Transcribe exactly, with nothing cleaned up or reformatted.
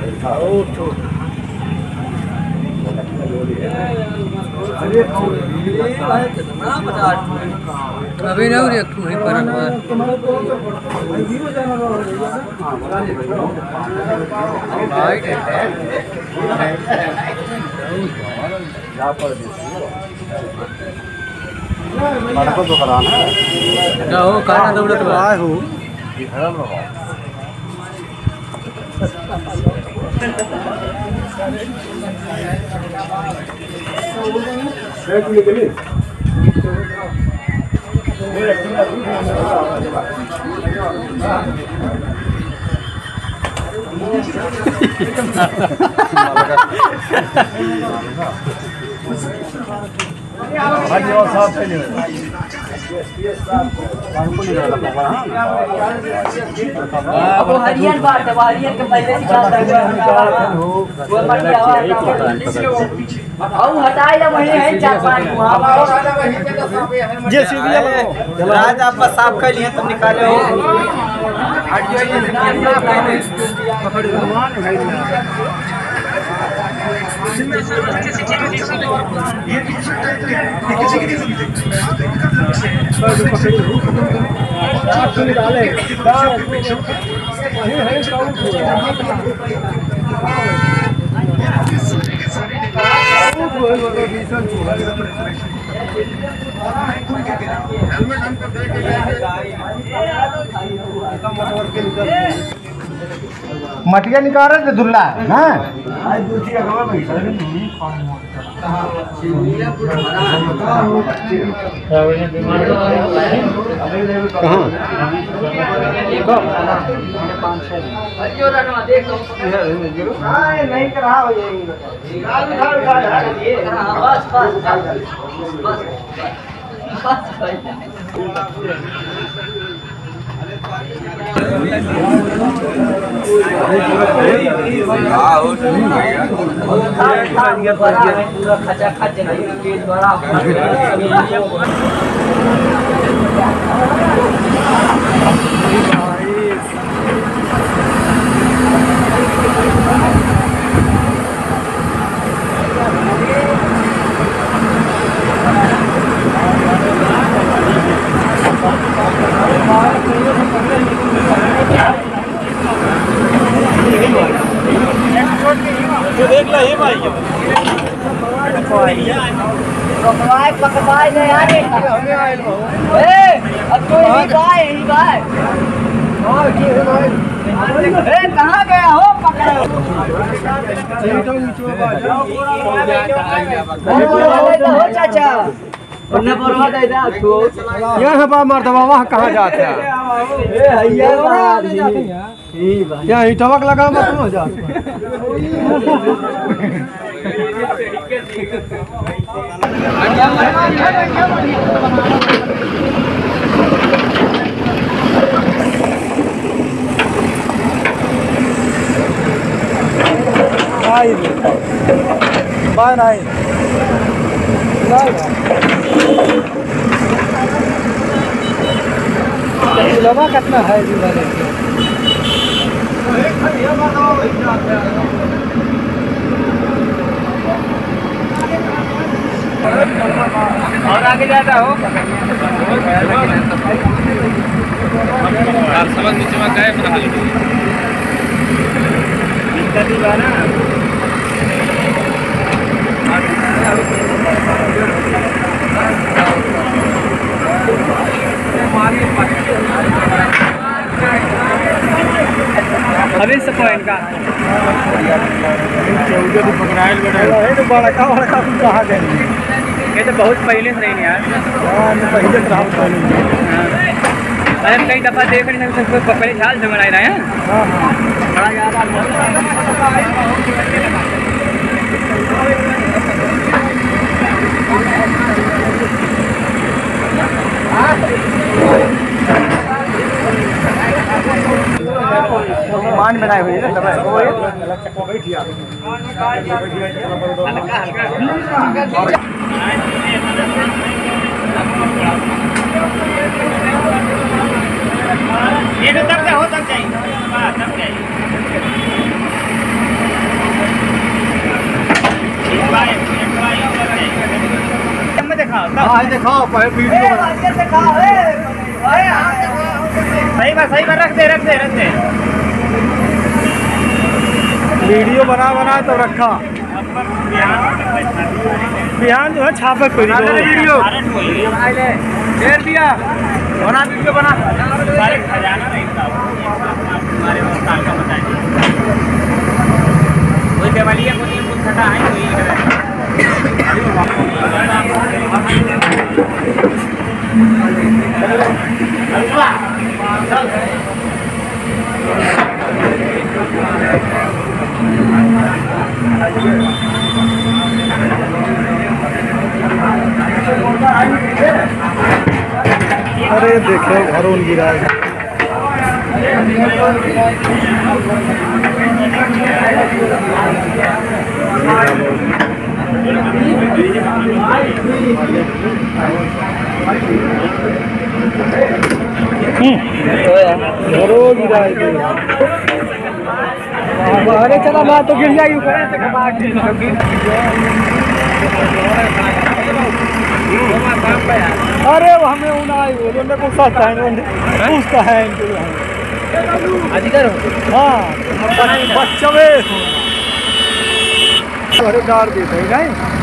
अभी ना रे तू ही पर राइट को तो कराना है ना हो काना दौड़त आए हो वो हरियर बात है, हरियर के पहले निकाल वो मटी आवाज आओ हटाए ना वही है चार पांच जेसीबी राज आप बस साफ कर लिए तब निकाले हो मटिया निकाल रहे थे दुल्ला ना नहीं करा बस बस बस खचा खच देख ला ही भाई पकवाए पकवाए नहीं आ रहे ए अब तो ही बाय ही बाय ए कहां गया हो पकड़ो हो चाचा उन्हें परवा दे दा तो यहां बा मर्दवा वहां कहां जाते हैं ए हैया यही बात यहाँ ही टमक लगा मत हो जा बाय नहीं लगा कितना है और आगे जाता हो यार समझ नीचे में गए पता नहीं दिक्कत ही बा ना अभी से पॉइंट का तो बड़ा का बड़ा का कहा गए ये तो बहुत पहले से नहीं यार पहले से हम पहले अरे कई दफा देख नहीं सकते पहले झाल से बनाए रहे हैं बड़ा ज्यादा मान बनाए हुए हैं सब ये तो तब हो तब चाहिए तब चाहिए हाँ दिखाओ पहले वीडियो बना। सही बात सही बात रख दे रख दे रख दे वीडियो बना बना तो रखा बिहान जो है छापे कोई वीडियो शेयर दिया बना वीडियो बना सारे खजाना नहीं था हमारे साल का बताया कोई देवालिया को नहीं कुछ खटा है कोई अरे देखो घरों गिरा है। घरों गिरा है। अरे चला मैं तो गिर जाएगी अरे हमें उनाई बोलो को सस्ता है पूछता है अधिकार हाँ बच्चा में अरे डाल देते हैं